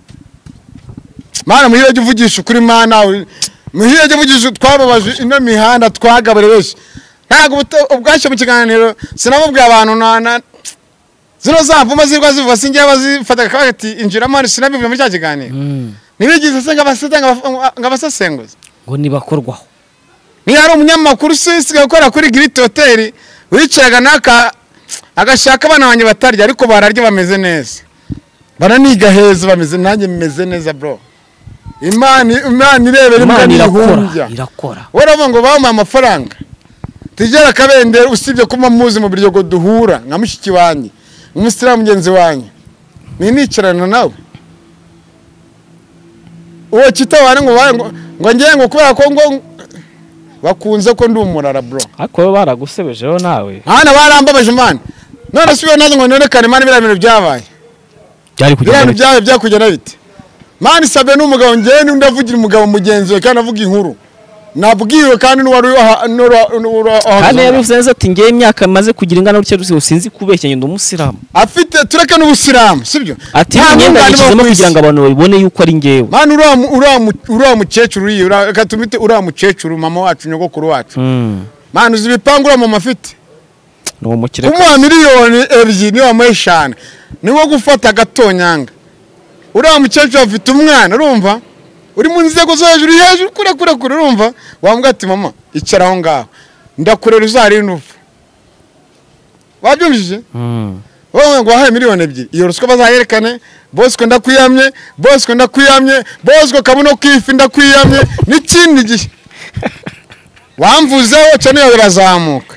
mana muhire jye uvugisha kuri mana muhire jye uvugisha twababaje ino mihanda twagabarebeje ntago ubwashe mu kiganiro sinabubwiye abantu na zino zamvuma zirwa zivuga singiye bazifata kakati injira mari sinabivuye muri cya kiganiro nibigize se ngabaseta ngabasasenguza ngo nibakorwaho ni hari umunyamakuru sisiga gukora kuri Grit Hotel wicaraga naka agashaka abana banye batarya ariko bararya bameze neza baraniga heza bameze nanjye meze neza bro Imana Imana irebera Imana irakora irakora waravuga ngo bampa amafaranga tijera kabendera usibye kuma muzi mu biryogo duhura nka mushiki wanjye umusira mugenzi wanjye ni nicarana nawe uwo kitabana ngo ngo ngiye ngo kubera ko ngo bakunze ko ndi umurara bro ariko baragusebejeho nawe hana barambabaje man none sibe nazo ngo nerekane man biramiro byabaye byari kugenda byabaye byakugena bite man Sabe n'umugabo ngiye ni ndavugira umugabo mugenzi we kandi avuga inkuru nabwiwe kandi n'uwari kandi yabivuze neza ati ngiye imyaka maze kugira ingana n'ucyo rusi sinzi kubeshya nyendo umusiramu afite tureke n'ubusiramu sibyo ati nyenda yikizemo kugira ngo abantu babone yuko ari ngewe man uramu uramu uramu cecuru yi uratumite uramu cecuru mama wacu nyogokuru wacu man uzi bipangura mu mafite no mukire kuma miliyoni ebyiri ni wameshana niwo gufata gatonyanga uramu cecuru afite umwana urumva uri mu nzego zo hejuru hejuru kure kure kure urumva wambwa ati mama icara aho ngaho ndakurera uzari nufu wabyumvije mm wowe ngo wahaye miliyoni ebyiri iyo ruswa bazayerekane Bosco ndakwiyamye Bosco ndakwiyamye Bosco kabuno kifi ndakwiyamye n'ikindi gihe wamvuzeho cyane yo birazamuka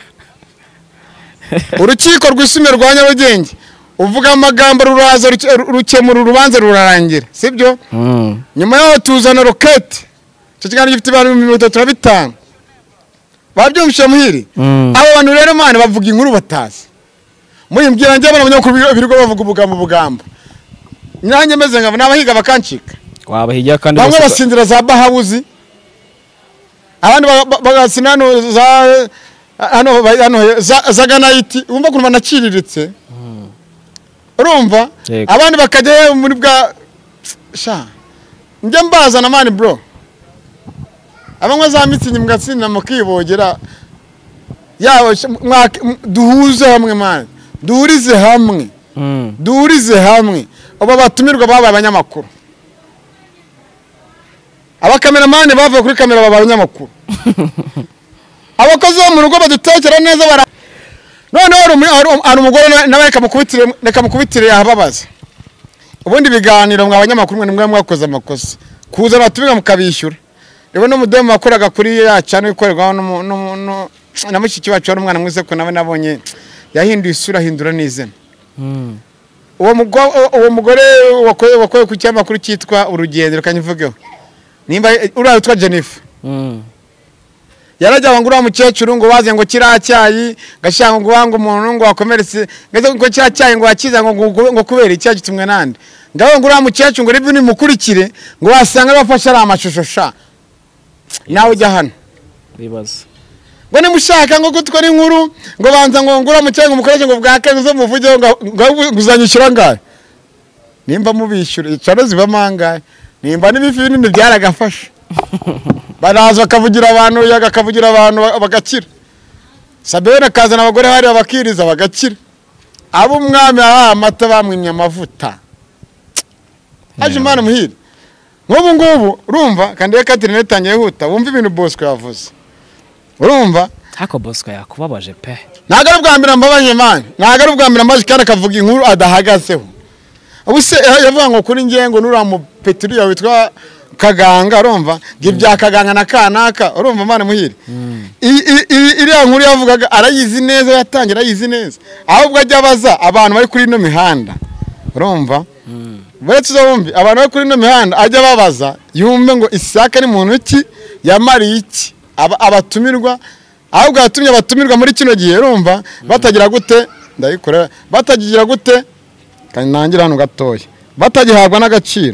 urukiko rwisumye rwa Nyarugenge uvuga amagambo ruraza rukemura urubanza rurarangira sibyo mm nyuma yaho tuzana rocket cyo kigana gifite abantu mirongo itatu na bitanu babyumvisha muhiri mm. abo bantu rero mane bavuga inkuru batazi muyimbwira njye abana abanyamakuru birgo bavuga ubugambo bugambo nyange meze ngabo nabahiga bakancika wabahiga kandi bamwe basindira za bahabuzi abandi bagasinano za hano hano za ganayiti umva kuntu banaciriritse urumva abandi bakajya muri bwa sha njye mbazana mani bro abanywa za mitsinyi mugatsinda mukibogera yawe duhuze hamwe mani duhurize hamwe duhurize hamwe aba batumirwa baba abanyamakuru abakameramani bavuye kuri kamera baba abanyamakuru abakozi bo mu rugo badutekera neza bara none ari umugore nawe kamukubitire nekamukubitire yahababaza ubundi biganiro mwa abanyamakuru mwe mwakoze amakosa kuza batubiga mukabishyura ibo no mudemo wakoraga kuri ya cyane ikorerwa no no na mushiki wacu ari umwana mwize ko nawe nabonye yahinduye isura hindura n'izina uwo mugore uwo mugore wakoye wakoye ku cyamakuru cyitwa Urugendo kanyivugeho nimba uraye twa Jennifer yarajya bangura mukecuru ngo baze ngo kiracyayi gashanga ngo wangu umuntu ngo akomeretse ngaze ngo kiracyayi ngo akiza ngo ngo kubera icyayi gitumwe nande ngaho ngura mukecuru ngo ribu ni mukurikire ngo wasanga bafasha ari amashusho sha nawe ujya hano bibaza ngo nimushaka ngo gutwara inkuru ngo banza ngo ngura mukecuru mukoreshe ngo bwake zo muvugeho ngo guzanyishira ngaye nimba mubishyura icaro ziba mangaye nimba n'ibifi binini byaragafasha baraza bakavugira abantu yagakavugira abantu bagakira Sabera akazana abagore hari abakiriza bagakira abo umwami aha amata bamwimye amavuta aje Imana muhire nk'ubu ngubu urumva kandi reka Catherine tangiye huta wumva ibintu Bosco yavuze urumva hako Bosco yakubabaje pe ntago ari bwambira mbabaje man ntago ari bwambira amaje kandi akavuga inkuru adahagazeho ubuse yavuga ngo kuri ngengo nura mu Petri witwa Kaganga urumva gibya Kaganga na kanaka urumva Imana muhire iri nkuru yavugaga arayizi neza yatangira yizi neza ahubwo ajya baza abantu bari kuri no mihanda urumva Betse zombi abantu bari kuri no mihanda ajya babaza yumve ngo Isaka ni muntu ki yamari iki abatumirwa ahubwo atumye abatumirwa muri kino gihe urumva batagira gute ndayikora batagira gute kandi nangira hano gatoya batagihabwa n'agaciro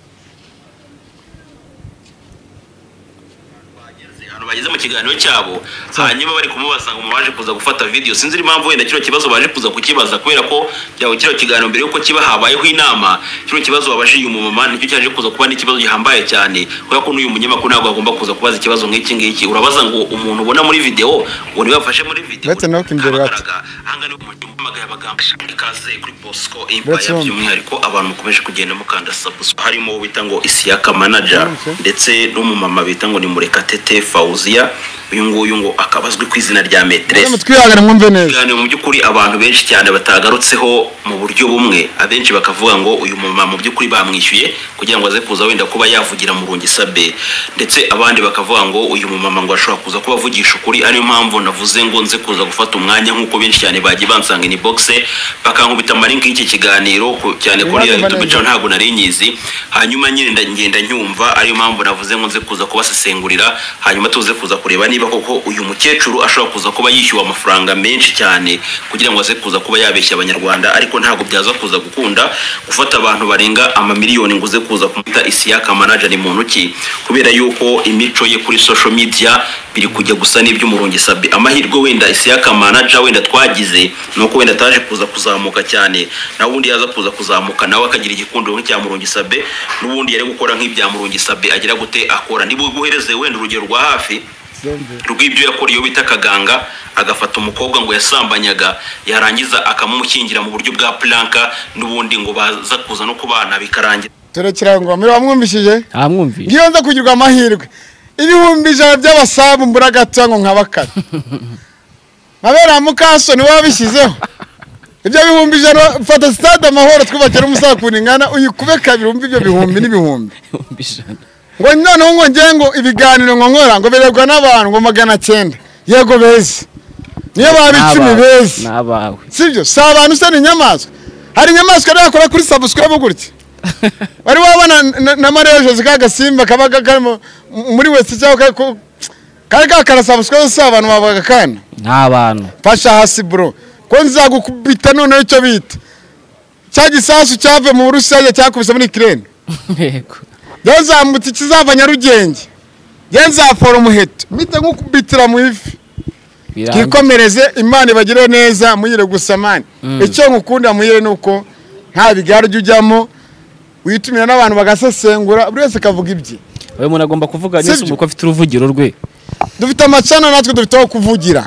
bageze mu kiganiro cyabo hanyuma bari kumubasanga mu baje kuza gufata video sinzi impamvu wenda kiro kibazo baje kuza kukibaza kubera ko byaho kiro kiganiro mbere yuko kiba habayeho inama kiro kibazo wabaje uyu mumama nicyo cyaje kuza kuba n'ikibazo gihambaye cyane kubera ko n'uyu munyamakuru ntabwo agomba kuza kubaza ikibazo nk'iki ngiki urabaza ngo umuntu ubona muri video ngo ni bafashe muri video ndetse no kimbere ati hangane mu mpamaga y'abagamba ikaze kuri Bosco Empire by'umwihariko abantu mukomeje kugenda mukanda subscribe harimo bita ngo Isiyaka manager ndetse n'umumama bita ngo ni Murekatete Fauzia uyu nguyu ngo akabazwe ku izina rya Metresse twihagara mwumve neza cyane mu byukuri abantu benshi cyane batagarutseho mu buryo bumwe abenshi bakavuga ngo uyu mama mu byukuri bamwishyuye kugira ngo aze kuza wenda kuba yavugira mu Rungi Sabe ndetse abandi bakavuga ngo uyu mama ngo ashobora kuza kuba avugisha ukuri ari mpamvu navuze ngo nze kuza gufata umwanya nkuko benshi cyane bagiye bansanga ni box bakankubita link y'iki kiganiro cyane kuri YouTube channel ntago nari nyizi hanyuma nyine ndagenda nyumva ari mpamvu navuze ngo nze kuza kubasesengurira hanyuma tuze kuza kureba niba koko uyu mukecuru ashobora kuza kuba yishyuwa amafaranga menshi cyane kugira ngo aze kuza kuba yabeshya abanyarwanda ariko ntago byaza kuza gukunda gufata abantu barenga ama miliyoni nguze kuza kumita Isiyaka manager ni muntu ki kubera yuko imico ye kuri social media biri kujya gusa n'ibyo umurungi Sabe amahirwe wenda Isiyaka manager wenda twagize nuko wenda taje kuza kuzamuka cyane na wundi yaza kuza kuzamuka nawe akagira igikundo nk'icya murungi Sabe n'ubundi yari gukora nk'ibya murungi Sabe agira gute akora nibo guhereze wenda urugero rwa hafi rw'ibyo yakora iyo bita Kaganga agafata umukobwa ngo yasambanyaga yarangiza akamumukingira mu buryo bwa planka n'ubundi ngo baza kuza no kubana bikarangira turekira ngo muri bamwumvishije amwumvishije ngiyo nza kugirwa amahirwe ibihumbi ijana by'abasabu mburagatsa ngo nkabakara mabera mukaso ni wabishyizeho ibyo bihumbi ijana fata stade amahoro twubakira umusakuni ngana uyikube kabiri umva ibyo bihumbi n'ibihumbi ngo none ngo ngengo ibiganiro ngo nkora ngo beregwa n'abantu ngo magana cyenda yego beza niyo babicumi beza nabawe sibyo sabanu se ni nyamaswa hari nyamaswa yakora kuri subscribe gutya bari wabona na marejo zikagasimba kabaga karimo muri wese cyangwa kari kakara subscribe sabanu babaga kana n'abantu fasha hasi bro ko nzagukubita none cyo bita cyagisasu cyave mu Burusiya cyakubise muri Ukraine yego yazamutse kizava Nyarugenge yenzafora umuheto mite nkukubitira mu ifi kikomereze Imana ibagire neza muyire gusamani icyo nkukunda muyire nuko nta bigaryo ujyamo witumira n'abantu bagasesengura buri wese kavuga ibye wewe umuntu agomba kuvuga nyese umuko afite uruvugiro rwe dufite amacana natwe dufite aho kuvugira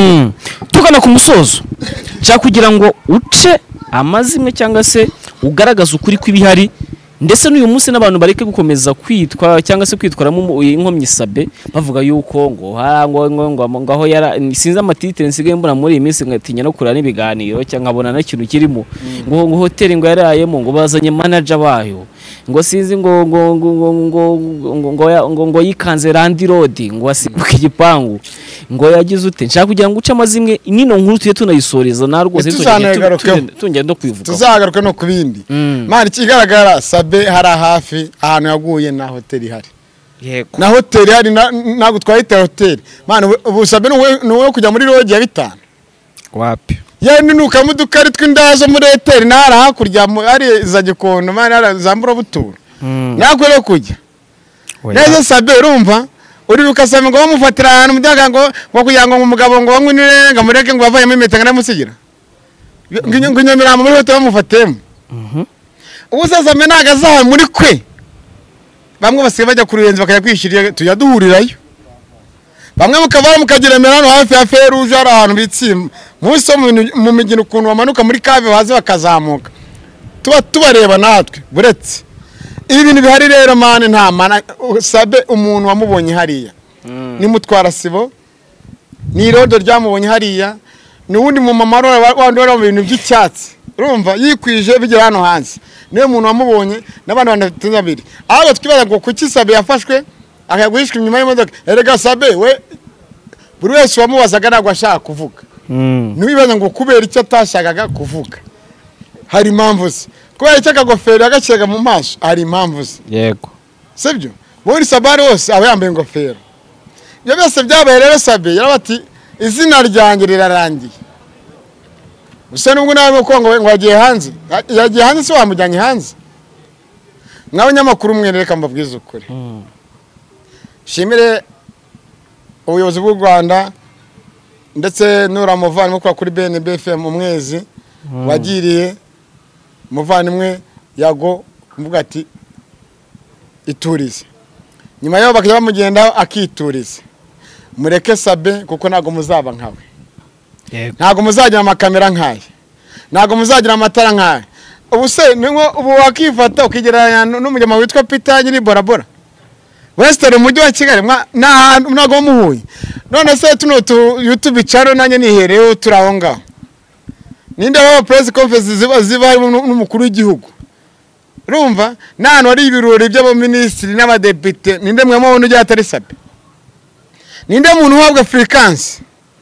tukana ku musozo cya kugira ngo uce amazimwe cyangwa se ugaragaza ukuri kw'ibihari ndetse n'uyu munsi n'abantu bareke gukomeza kwitwa cyangwa se kwitwaramo inkomyi Sabe bavuga yuko ngo harango ngo ngaho yara sinza amatitire nsigaye mbona muri iyi minsi ngatinya no kurana ibiganiro cyangwa abona na kintu kirimo ngo ngo hotel ngo yarayemo ngo bazanye manager bayo ngo sinzi ngo ngo ngo ngo ngo ngo yikanze Randi Road ngo asibuka igipangu ngo yagize ute nshaka kugira ngo uce amazimwe nino nkuru tuye tunayisoreza na rwose tungenda no kwivuga tuzagaruka no kubindi mani kigaragara Sabe hari hafi ahantu yaguye na hotel hari yego na hotel hari nago twahita hotel mani ubu Sabe no kujya muri road ya bitanu wapi yani nuka mudukari twindazo muri hotel nara hakurya ari za Gikondo mani ara zambura butura nakore kujya neza Sabe urumva uri bukasame ngo bamufatira ahantu mudaga ngo ngo kugira ngo umugabo ngo bamwinire ngo mureke ngo bavaye muri metanga namusigira ngo nyamira muri hotel bamufatemo ubu sasa me nagazaha muri kwe bamwe basigaye bajya ku ruyenzi bakajya kwishirira tujya duhurirayo bamwe mukavara mukageremera hano hafi ya Feruje ari ahantu bitsimba munsi mu migino ukuntu bamanuka muri kave baze bakazamuka tuba tubareba natwe buretse ibi bintu bihari rero mane nta mana Sabe umuntu wamubonye hariya ni Mutwara Sibo ni rodo ryamubonye hariya ni wundi mu mama wandi wari mu bintu by'icyatsi urumva yikwije bigera hano hanze niwe muntu wamubonye n'abandi bane babiri aho twibaza ngo kuki Sabe yafashwe akagwishwa inyuma y'imodoka erega Sabe we buri wese wamubazaga nagwa ashaka kuvuga nibibaza ngo kubera icyo atashakaga kuvuga hari impamvu se kubera icyo akagofero agakiraga mu maso hari impamvu se yego sibyo muri Sabari wose aba yambaye ingofero ibyo byose byabaye rero Sabe yarabati izina ryanjye rirarangiye usa nubwo nawe ko ngo wagiye hanze yagiye hanze se wamujyanye hanze nawe nyamakuru mwereka mbabwiza ukuri shimire ubuyobozi bw'u Rwanda ndetse n'uramuvana kwa kuri B N B F M umwezi wagiriye muvandimwe Yago mvuga ati iturize nyuma yo bakajya bamugenda akiturize mureke Sabe kuko nago muzaba nkawe ntago muzagira amakamera nkaye ntago muzagira amatara nkaye ubu se ninko ubu wakifata ukigeranya n'umujyama witwa Peter nyiri Borabora Western umujyi wa Kigali na nago muhuye none se tuno tu YouTube channel nanye nihereyo turaho ngaho ninde baba press conference ziba ziba n'umukuru w'igihugu urumva nano ari ibirori by'abo ministri n'abadepite ninde mwe mubona ujya atari Sabe ninde muntu uhabwa frequency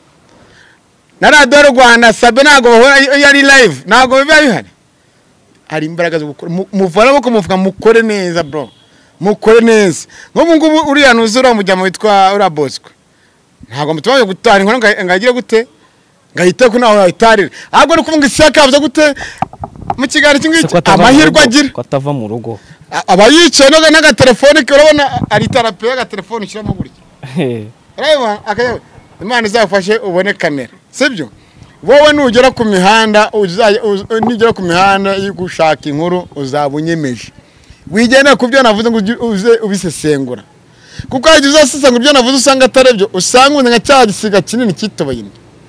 na Radio Rwanda Sabe nago bahora yari live nago biba bihari ari imbaraga zo gukora muvana bako muvuga mukore neza bro mukore neza ngo ngubu uri yanuzura umujyama witwa ura Bosco ntago mutubaye gutara inkora ngagira gute ngahita ko naho itarire ahubwo ari kuvuga ishyaka byo gute mu Kigali kingiki amahirwe agira ko atava mu rugo abayicaye no naga telefone ke urabona ari tarape ga telefone ushyiramo gutya reba akaye Imana izafashe ubone kamera sibyo wowe nugera ku mihanda nigera ku mihanda y'igushaka inkuru uzabunyemeje wigenda kubyo navuze ngo uze ubisesengura kuko yagize uzasesengura ibyo navuze usanga atarebyo usanga nka cyagisiga kinini kitobaye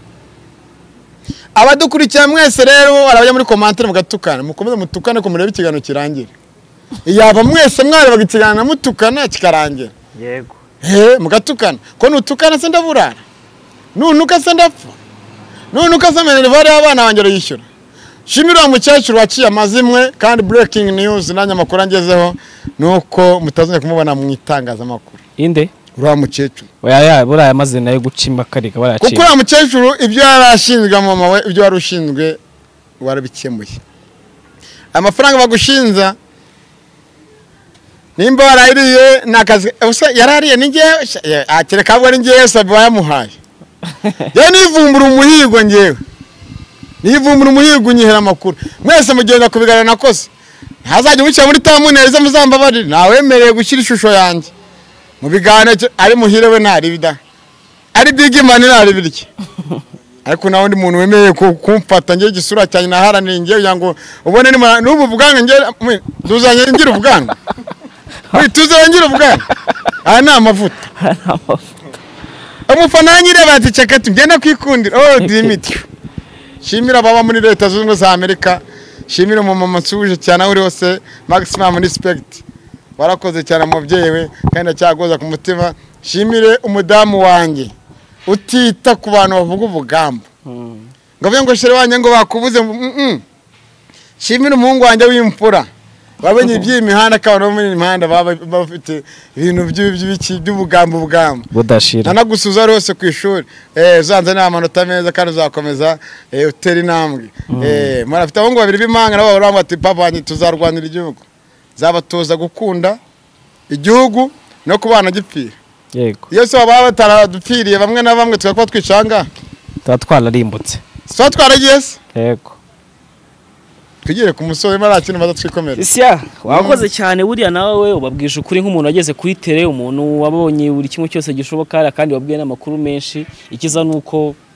abadukurikiye mwese rero arabajya muri commentaire mugatukana mukomeze mutukane ko murebe ikigano kirangira yaba mwese mwari bagikigana mutukana kikarangira yego eh mugatukana ko nutukana se ndaburara nunuka se ndapfa nunuka se menere bari abana bangero yishyura shimira umukecuru waciye amazimwe kandi breaking news nanya makuru angezeho nuko mutazanye kumubona mu itangaza makuru inde ura mukecuru oya ya buraya amazina yo gucimba karika baraciye kuko ura mukecuru ibyo yarashinzwe mama we ibyo warushinzwe warabikemuye amafaranga bagushinza nimba warayiriye nakazi usa yarariye ninge akireka abwo ari ngiye Sabe bayamuhaye ya nivumbura umuhigo ngewe nivumbura umuhigo nyihera makuru mwese mugenda kubigana nakoze ntazajye mucya muri tamuneza muzambabari nawemereye gushyira ishusho yanjye mu bigana ari muhire we ntari bida ari big man ntari birye ariko nawe ndi muntu wemeye kumfata ngiye gisura cyane naharanira ngiye yango ubone ni n'ubu buganga ngiye duzanye ngira ubuganga we tuzanye ngira ubuganga aha ni amavuta umufana nyire bati cekati ngenda kwikundira oh Dimitri shimira baba muri leta zunze za Amerika shimira mu mama nsuje cyane uri hose maximum respect warakoze cyane mubyeyi we kandi cyagoza ku mutima shimire umudamu wanjye utita ku bantu bavuga ubugamba ngo byo ngo shere wanye ngo bakubuze shimira umuhungu wanjye w'imfura babenye iby'imihanda kabano muri imihanda baba bafite ibintu by'ibiki by'ubugamba ubugamba budashira nanagusuza rose ku ishuri eh zanze n'amanota meza kandi uzakomeza eh uteri nambwe eh marafite abongo babiri b'imanga nabo baramba ati papa wanjye tuzarwanira igihugu zabatoza gukunda igihugu no kubana gipfira yego Yesu baba bataradupfiriye bamwe na bamwe twakwa twicanga tatwalarimbutse twatwaragiye yego tugire ku musore marakintu badatwikomera Isya wakoze cyane buriya nawe ubabwije ukuri nk'umuntu ageze kuri tele umuntu wabonye buri kimwe cyose gishoboka kandi wabwiye n'amakuru menshi ikiza nuko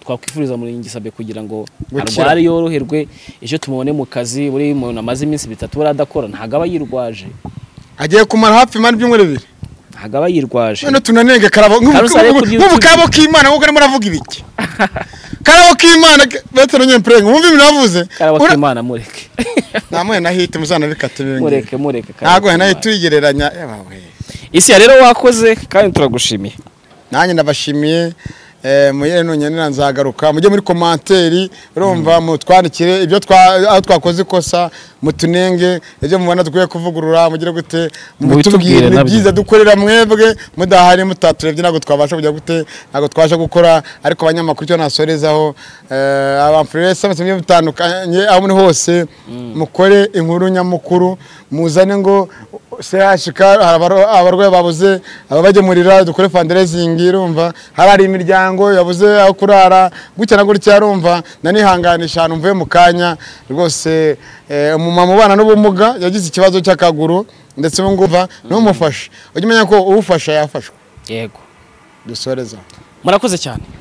twakwifuriza Murenge Sabe kugira ngo Gukira. arware yoroherwe ejo tumubone mu kazi buri umuntu amaze iminsi bitatu baradakora ntago aba yirwaje agiye kumara hafi imana ibyumweru bibiri ntago aba yirwaje none tunanenge karabo nk'ubu karabo k'Imana ahubwo arimo aravuga ibiki karabo k'Imana betero nyemprenge mwumva ibintu navuze karabo k'Imana mureke namwe nahite muzana bikate bibenge mureke mureke ntago nahite tuyigereranya yabawe isi rero wakoze kandi turagushimiye nanjye ndabashimiye eh muyere nonye nzagaruka mujye muri commentaire urumva mu twandikire ibyo twa twakoze ikosa mutunenge ejo mubona dukwiye kuvugurura mugire gute mutubwire byiza dukorera mwebwe mudahari mutaturebye nago twabasha kujya gute nago twasha gukora ariko abanyamakuru cyo nasorezaho eh abamfresa basemye bitandukanye aho muri hose mukore inkuru nyamukuru muzane ngo sehashika abarwaye babuze ababagemurira dukore fundraising urumva harari imiryango yabuze aho kurara gutya na gutya urumva nanihanganisha hano mvuye mu kanya rwose umumama ubana n'ubumuga yagize ikibazo cy'akaguru ndetse ubunguva n'umufasha ujye umenya ko uwufasha yafashwe yego dusoreza murakoze cyane